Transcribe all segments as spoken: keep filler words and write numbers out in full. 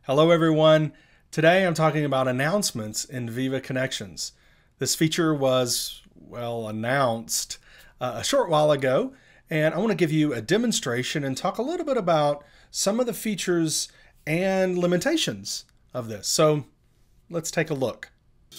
Hello everyone. Today I'm talking about announcements in Viva Connections. This feature was, well, announced uh, a short while ago, and I want to give you a demonstration and talk a little bit about some of the features and limitations of this. So let's take a look.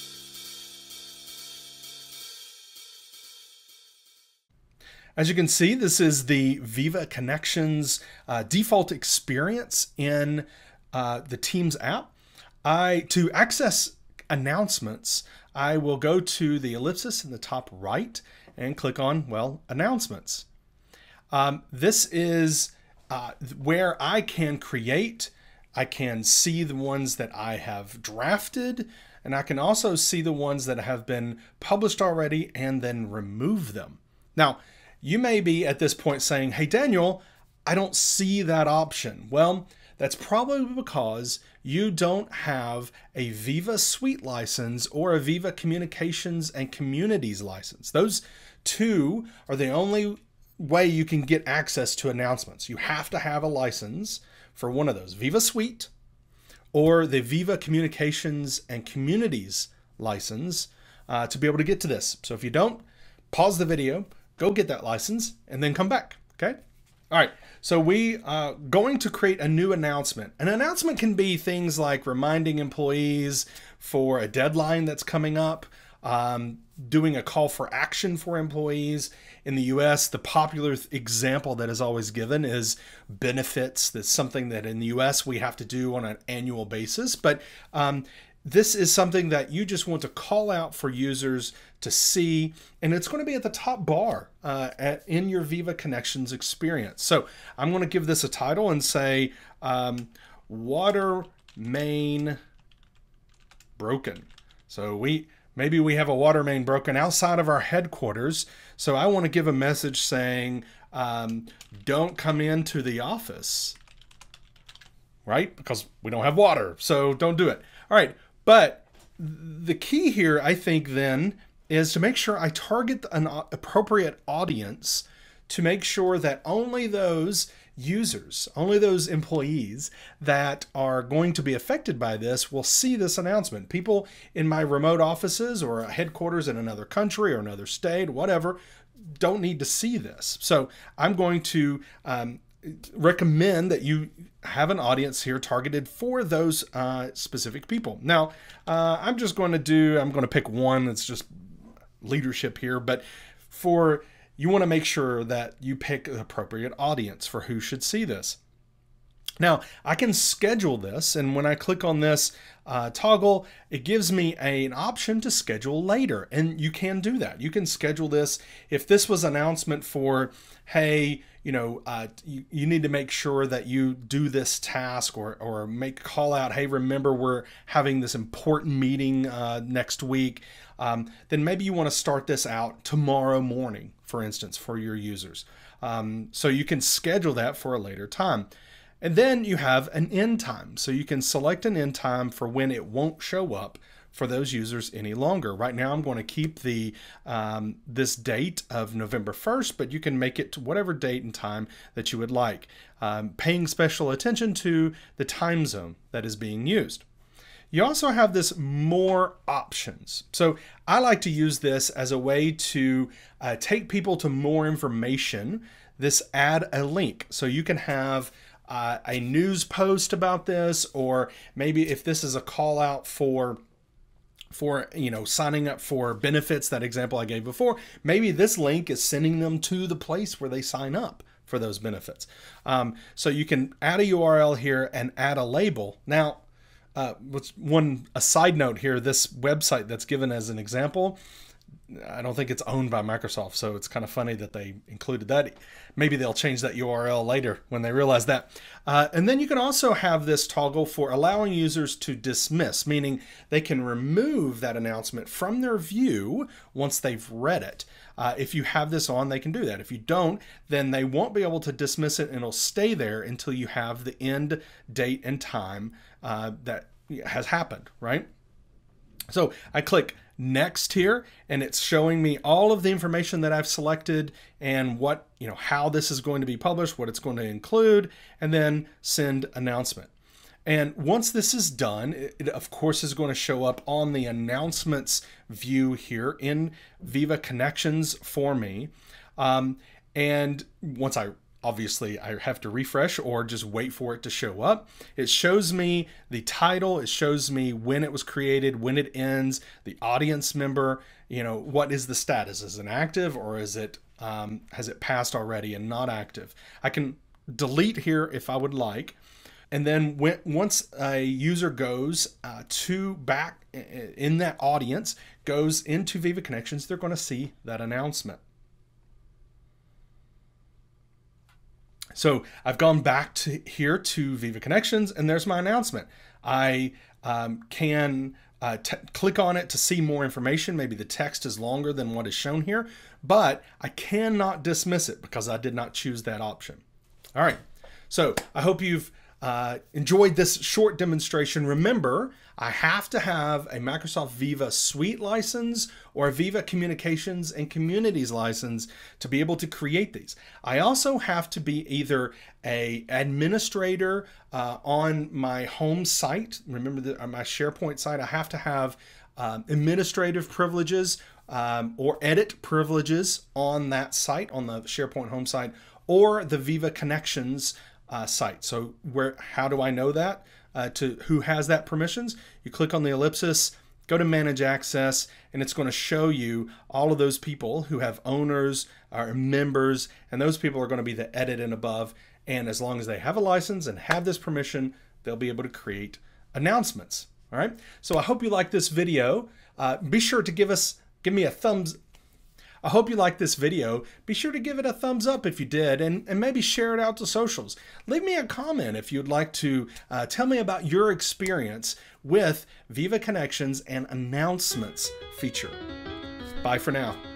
As you can see, this is the Viva Connections uh, default experience in uh, the Teams app. I to access announcements, I will go to the ellipsis in the top right and click on, well, announcements. Um, this is uh, where I can create, I can see the ones that I have drafted, and I can also see the ones that have been published already and then remove them. Now, you may be at this point saying, hey, Daniel, I don't see that option. Well, that's probably because you don't have a Viva Suite license or a Viva Communications and Communities license. Those two are the only way you can get access to announcements. You have to have a license for one of those, Viva Suite or the Viva Communications and Communities license uh, to be able to get to this. So if you don't, pause the video, go get that license, and then come back, okay? All right, so we are going to create a new announcement. An announcement can be things like reminding employees for a deadline that's coming up, um, doing a call for action for employees. In the U S, the popular example that is always given is benefits. That's something that in the U S we have to do on an annual basis, but um, this is something that you just want to call out for users to see, and it's going to be at the top bar uh, at, in your Viva Connections experience. So I'm going to give this a title and say um, water main broken. So we maybe we have a water main broken outside of our headquarters. So I want to give a message saying um, don't come into the office, right? Because we don't have water, so don't do it. All right. But the key here, I think, then, is to make sure I target an appropriate audience to make sure that only those users, only those employees that are going to be affected by this will see this announcement. People in my remote offices or headquarters in another country or another state, whatever, don't need to see this. So I'm going to um, recommend that you have an audience here targeted for those uh, specific people. Now, uh, I'm just going to do, I'm going to pick one that's just leadership here, but for, you want to make sure that you pick an appropriate audience for who should see this. Now, I can schedule this, and when I click on this uh, toggle, it gives me a, an option to schedule later, and you can do that. You can schedule this. If this was an announcement for, hey, you know, uh, you, you need to make sure that you do this task, or, or make a call out, hey, remember we're having this important meeting uh, next week, um, then maybe you want to start this out tomorrow morning, for instance, for your users. Um, so you can schedule that for a later time. And then you have an end time. So you can select an end time for when it won't show up for those users any longer. Right now I'm going to keep the um, this date of November first, but you can make it to whatever date and time that you would like, um, paying special attention to the time zone that is being used. You also have this more options. So I like to use this as a way to uh, take people to more information. This add a link. So you can have uh, a news post about this, or maybe if this is a call out for for, you know, signing up for benefits, that example I gave before, maybe this link is sending them to the place where they sign up for those benefits. Um, so you can add a U R L here and add a label. Now, uh, what's one, a side note here, this website that's given as an example, I don't think it's owned by Microsoft, so it's kind of funny that they included that. Maybe they'll change that U R L later when they realize that. Uh, and then you can also have this toggle for allowing users to dismiss, meaning they can remove that announcement from their view once they've read it. Uh, if you have this on, they can do that. If you don't, then they won't be able to dismiss it, and it'll stay there until you have the end date and time uh, that has happened, right? So I click next here, and it's showing me all of the information that I've selected and what, you know, how this is going to be published, what it's going to include, and then send announcement. And once this is done, it, it of course is going to show up on the announcements view here in Viva Connections for me. Um, and once I obviously I have to refresh or just wait for it to show up. It shows me the title, it shows me when it was created, when it ends, the audience member, you know, what is the status? Is it active or is it um, has it passed already and not active? I can delete here if I would like. And then when, once a user goes uh, to back in that audience, goes into Viva Connections, they're going to see that announcement. So I've gone back to here to Viva Connections, and there's my announcement. I um, can uh, click on it to see more information. Maybe the text is longer than what is shown here, but I cannot dismiss it because I did not choose that option. All right, so I hope you've uh, enjoyed this short demonstration. Remember, I have to have a Microsoft Viva Suite license or a Viva Communications and Communities license to be able to create these. I also have to be either a administrator uh, on my home site. Remember that on my SharePoint site, I have to have um, administrative privileges um, or edit privileges on that site, on the SharePoint home site, or the Viva Connections uh, site. So where, how do I know that? Uh, to who has that permissions? You click on the ellipsis, go to Manage Access, and it's going to show you all of those people who have owners or members, and those people are going to be the edit and above. And as long as they have a license and have this permission, they'll be able to create announcements. All right. So I hope you like this video. Uh, be sure to give us, give me a thumbs. I hope you liked this video. Be sure to give it a thumbs up if you did, and, and maybe share it out to socials. Leave me a comment if you'd like to uh, tell me about your experience with Viva Connections and announcements feature. Bye for now.